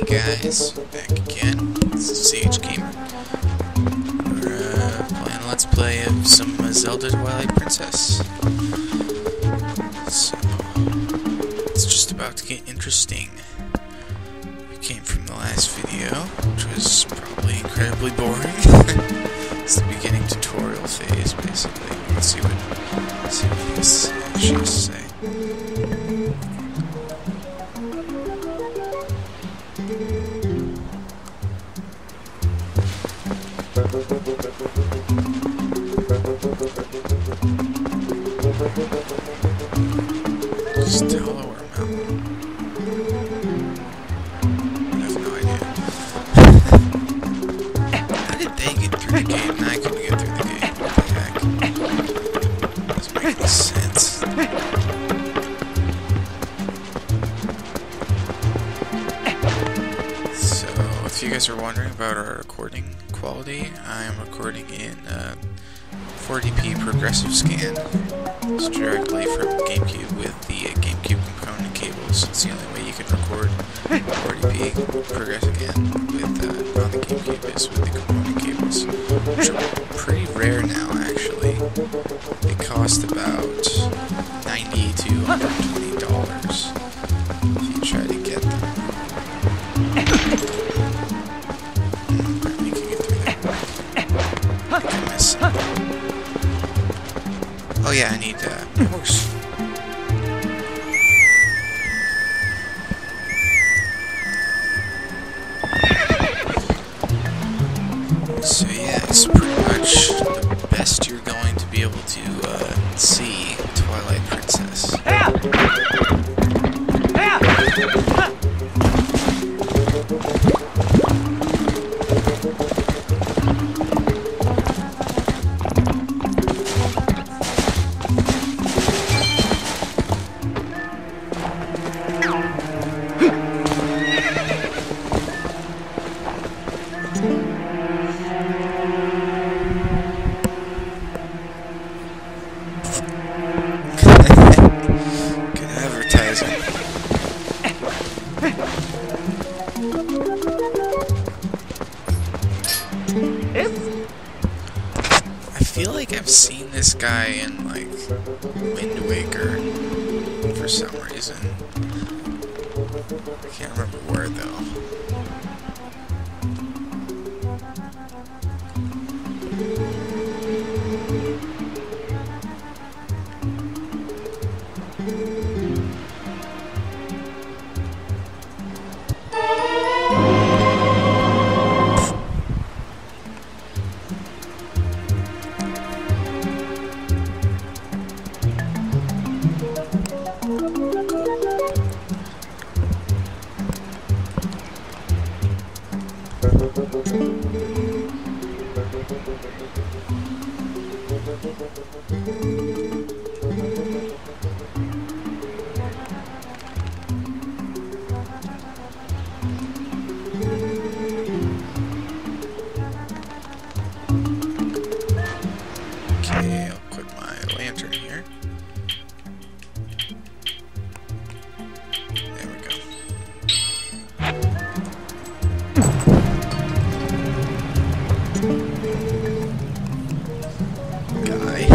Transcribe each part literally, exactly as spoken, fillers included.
guys, back again. This is C H Gamer. We're uh, playing a Let's Play of some uh, Zelda Twilight Princess. So, it's just about to get interesting. We came from the last video, which was probably incredibly boring. It's the beginning tutorial phase, basically. Let's see what, let's see what this uh, she has to say. Still lower mountain. I have no idea. How did they get through the gate and I couldn't get through the gate? What the heck? Doesn't make any sense. So, if you guys are wondering about our recording quality, I am recording in uh, four eighty p progressive scan. It's directly from GameCube with the uh, GameCube component cables. It's the only way you can record four eighty p progressive scan with uh, on the GameCube is with the component cables, which are pretty rare now. Actually, they cost about ninety to one hundred twenty dollars if you try to get them. Apparently, you can get through there. I think I missed something. Oh yeah, I need uh, a horse. So yeah, it's pretty much the best you're going to be able to uh, see Twilight Princess. I feel like I've seen this guy in, like, Wind Waker for some reason. I can't remember where, though. Okay, I'll put my lantern here. There we go. Guy.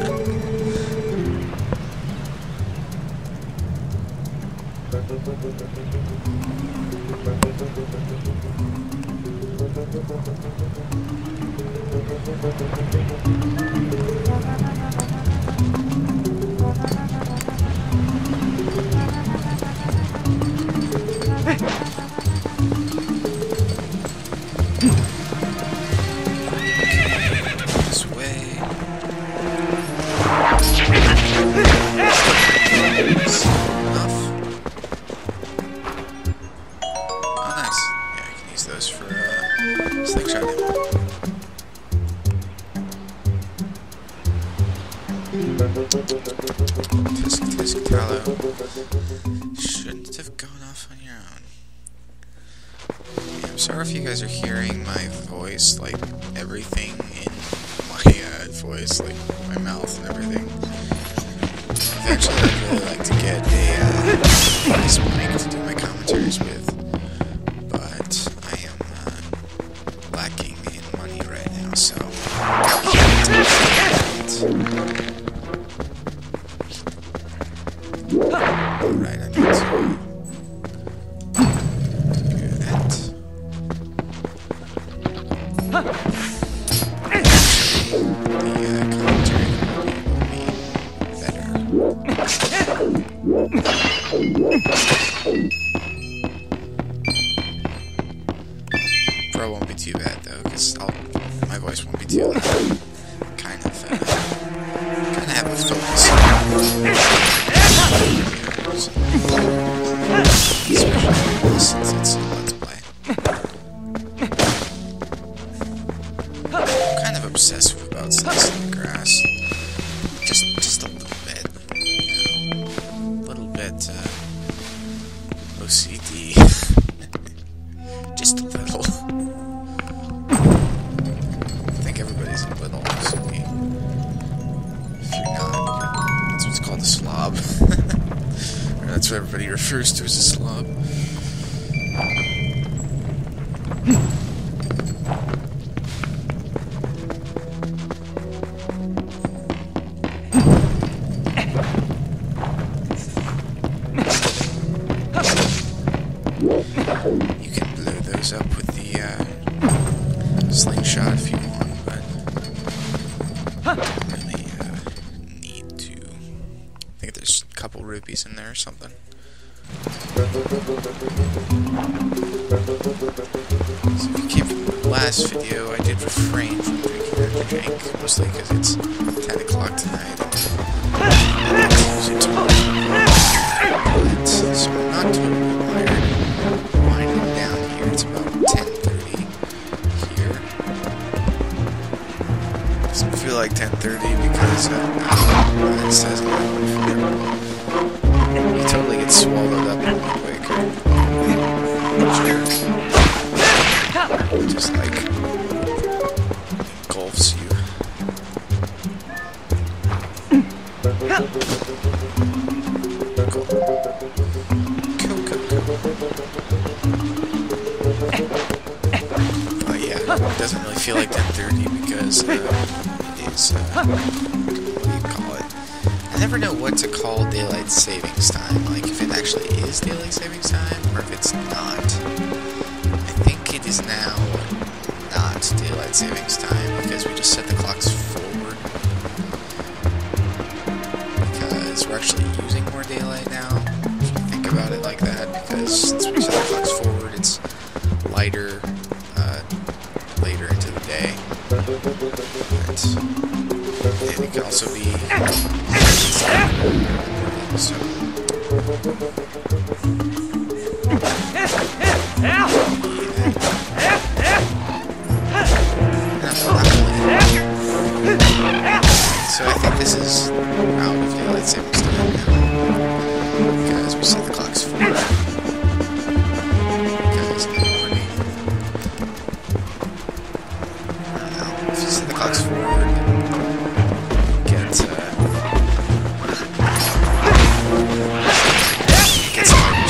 This way. Enough. Oh, nice. Yeah, I can use those for uh, slingshot ammo. Tisk tisk tallow. Shouldn't have gone off on your own. Yeah, I'm sorry if you guys are hearing my voice, like everything in my uh, voice, like my mouth and everything. Eventually, I'd really like to get a uh, nice mic to do my commentaries with, but apologize. I'll, my voice won't be too loud. Kind of, uh, kind of have a focus. Especially since it's a Let's Play. I'm kind of obsessive about slicing the grass. Just, just a little bit, you know, a little bit, uh, O C D. Just a little. I think everybody's a little O C D. If you're not, that's what's called a slob. Or that's what everybody refers to as a slob. You can blow those up with the uh, slingshot if you want, but don't really uh, need to. I think there's a couple rupees in there or something. So if you came from the last video, I did refrain from drinking that drink, mostly because it's ten o'clock tonight. And it's tomorrow. But, so I'm not totally wired. Winding down here, it's about ten thirty here. Doesn't feel like ten thirty because uh, it says eleven. You totally get swallowed up really quick. Jerk. Just like engulfs you. Cool. Cool, cool, cool. But yeah, it doesn't really feel like ten thirty because uh, it is, uh, what do you call it? I never know what to call daylight savings time, like if it actually is daylight savings time, or if it's not. I think it is now not daylight savings time, because we just set the clocks forward. Because we're actually using more daylight now, if you think about it like that, because since we set the clocks forward, it's lighter, uh, later into the day. But it can also be so yeah. So I think this is out of daylight savings time now, because we set the clocks forward. Because in the morning, I don't know, if you set the clocks forward, get uh, it gets harder.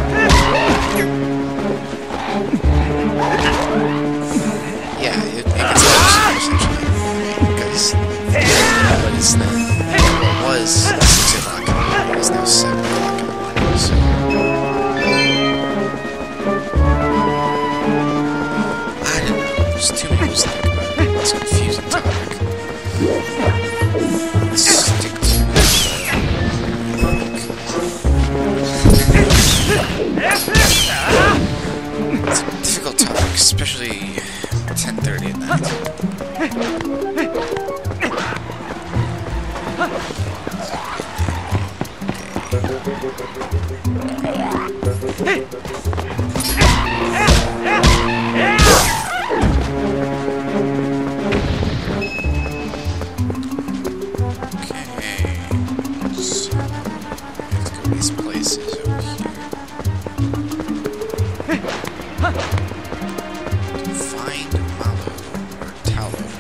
Yeah, it, it gets harder essentially, because but it's now, it was six o'clock in the morning, it's now seven o'clock in the morning, so I don't know, there's too many ways to think about it. It's a confusing topic. Let's stick to it. It's a difficult topic, especially ten thirty at night. These places over here. To find mallow or tallow.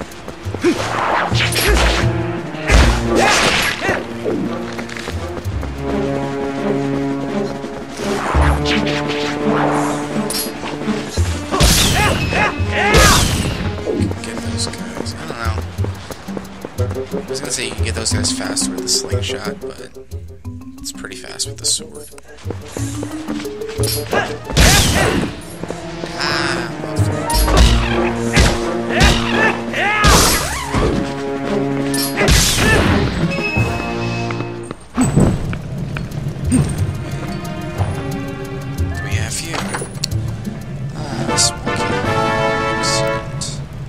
Get those guys. I don't know. I was gonna say you can get those guys faster with the slingshot, but it's pretty fast with the sword. Ah, do we have here? Ah, smoking. Excellent.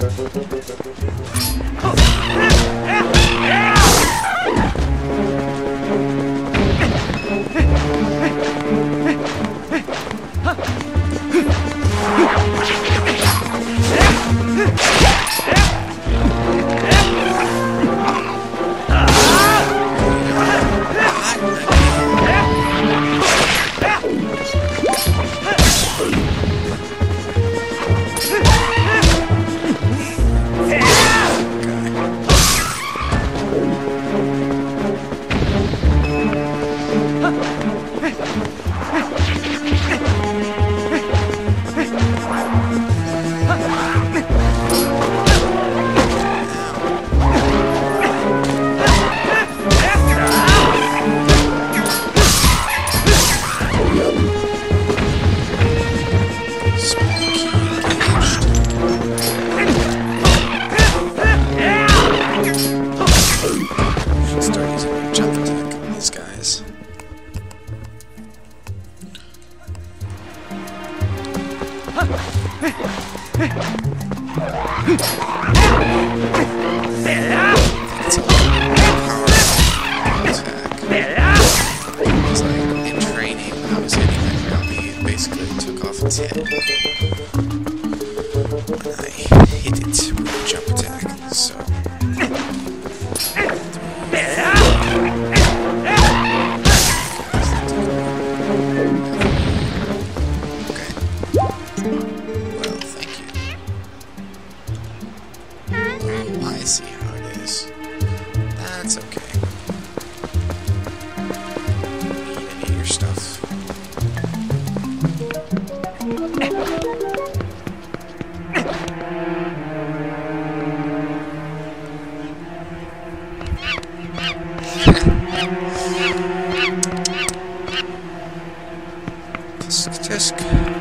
Tisk.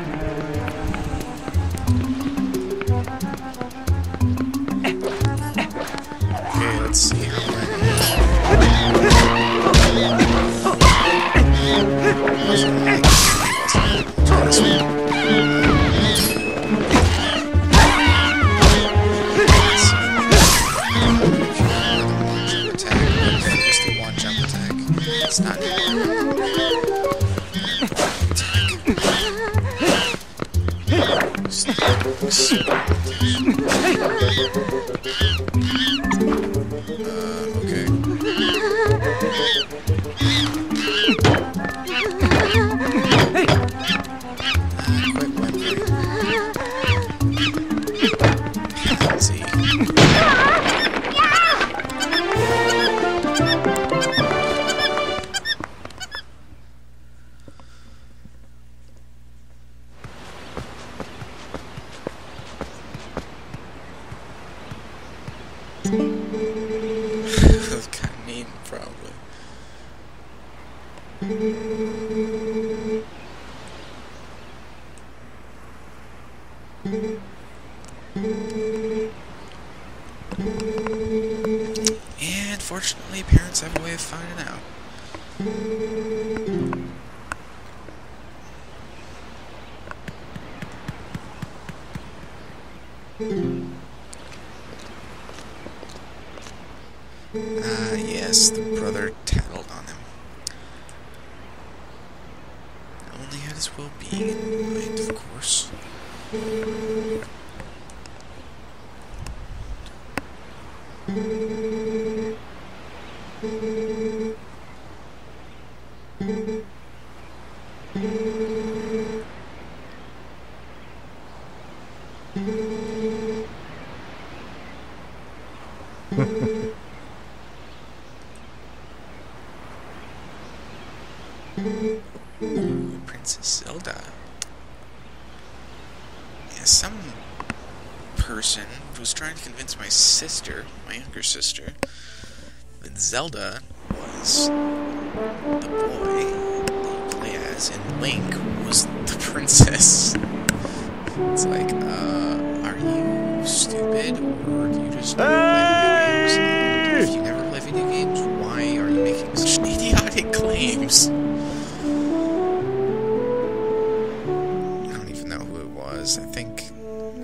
Okay, let's see how many. Try this one. Attack, just the one jump attack. It's not That's kind of mean, probably. And fortunately, parents have a way of finding out. Ah, yes, the brother tattled on him. Only had his well-being in mind, of course. Ooh, Princess Zelda. Yeah, some person was trying to convince my sister, my younger sister, that Zelda was the boy that you play as, and Link was the princess. It's like, uh, are you stupid, or do you just never play video games? And if you never play video games, why are you making such idiotic claims? I don't even know who it was. I think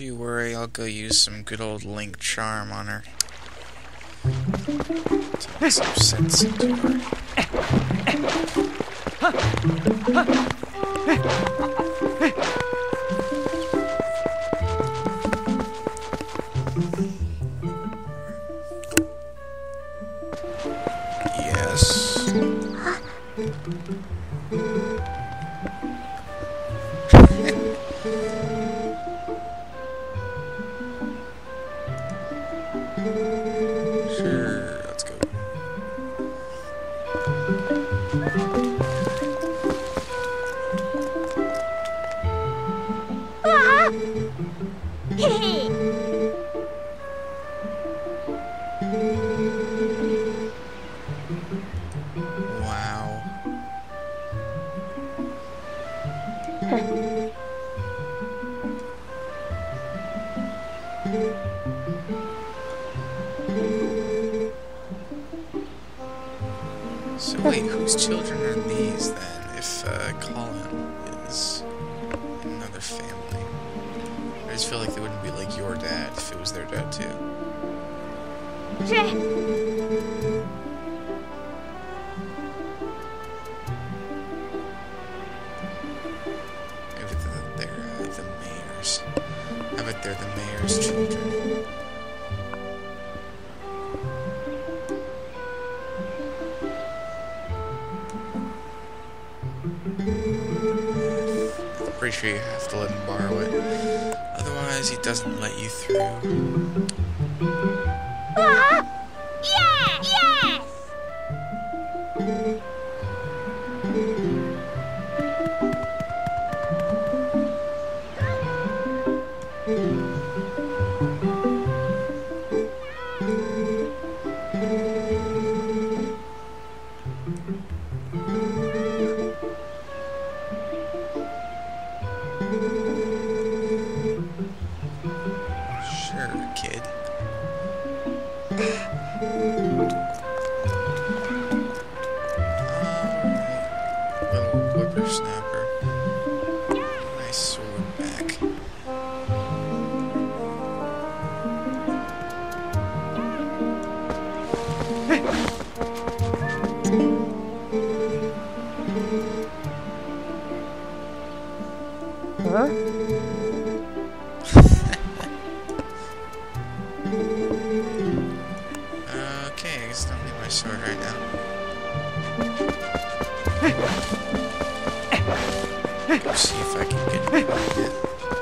you worry, I'll go use some good old Link charm on her. Talk some sense into her. Yes. Sure, let's go. Wow. So wait, whose children are these then, if uh, Colin is in another family? I just feel like they wouldn't be like your dad if it was their dad too. Maybe they're, they're uh, the mayor's. I bet they're the mayor's children. Pretty sure you have to let him borrow it. Otherwise, he doesn't let you through. Uh, yeah, yes! Sure, kid. Alright. Little whippersnapper. Nice sword back. Huh? Okay, I guess I don't need my sword right now. Go see if I can get behind it.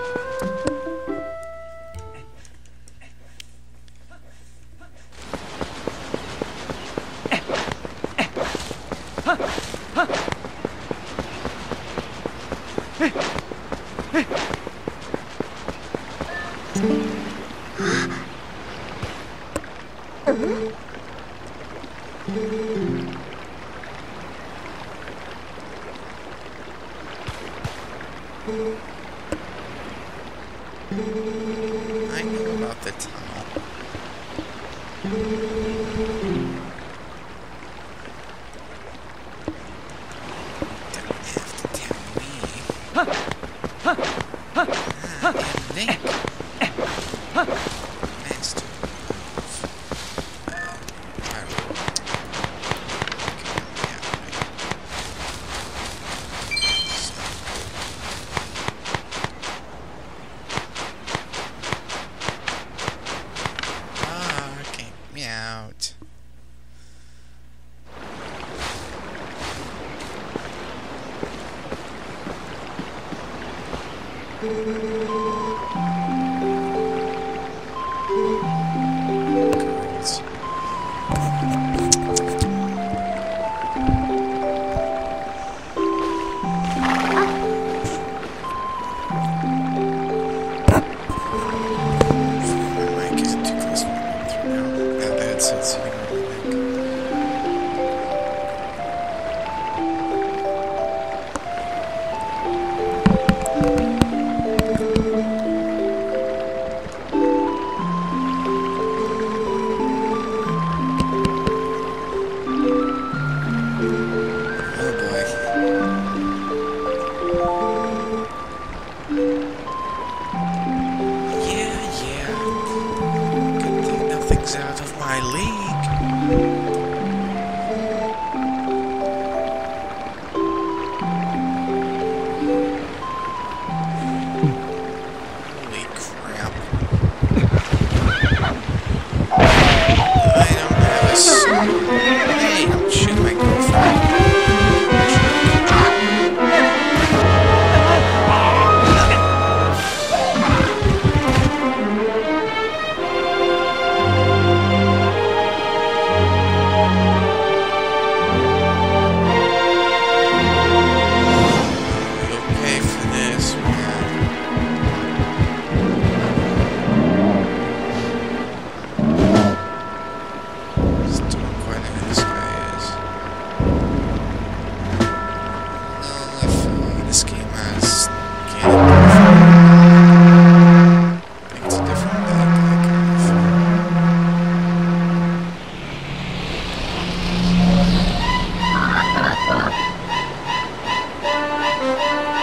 I know about the tunnel. Don't have to tell me. Ah, and Link. Master of... Uh, I don't know. Okay, yeah, right. Ah, okay, me out. Girls. My mic isn't too close to my mouth right now. Now the headset's sitting on my neck.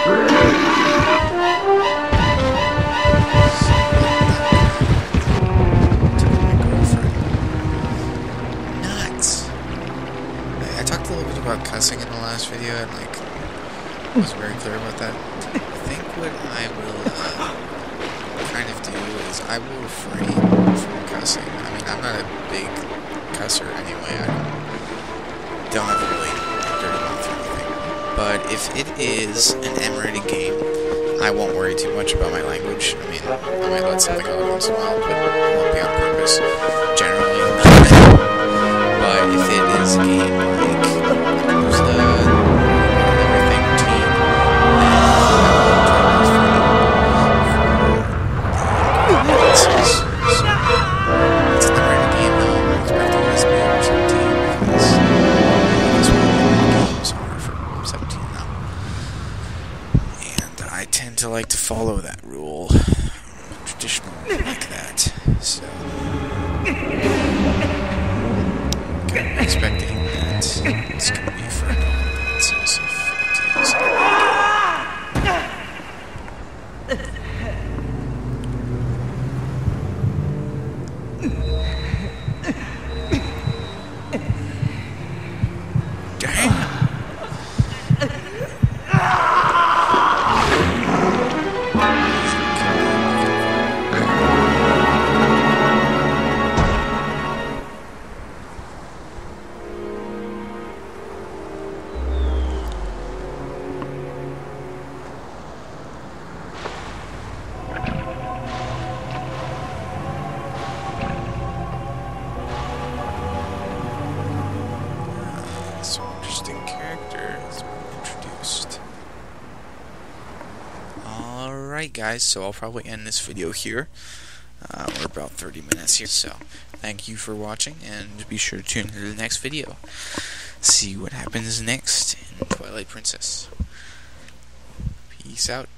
Nuts. I, I talked a little bit about cussing in the last video, and like, I was very clear about that. I think what I will uh, kind of do is I will refrain from cussing. I mean, I'm not a big cusser anyway. I don't, don't have a really dirty mouth or anything. But if it is an M-rated game, I won't worry too much about my language. I mean, I might let something out once in a while, but it won't be on purpose, generally. But if it is a game like TLoZ, everything routine, then I will try to refrain for the so, it's an M-rated game, though. I'm expecting this to be over seventeen, because that's what games are for seventeen now. And I tend to like to follow that rule. I'm traditional like that, so kind of expecting that it's going to be for audiences of TLoZ. Some interesting character has been introduced. Alright guys, so I'll probably end this video here. Uh, we're about thirty minutes here, so thank you for watching, and be sure to tune into the next video. See what happens next in Twilight Princess. Peace out.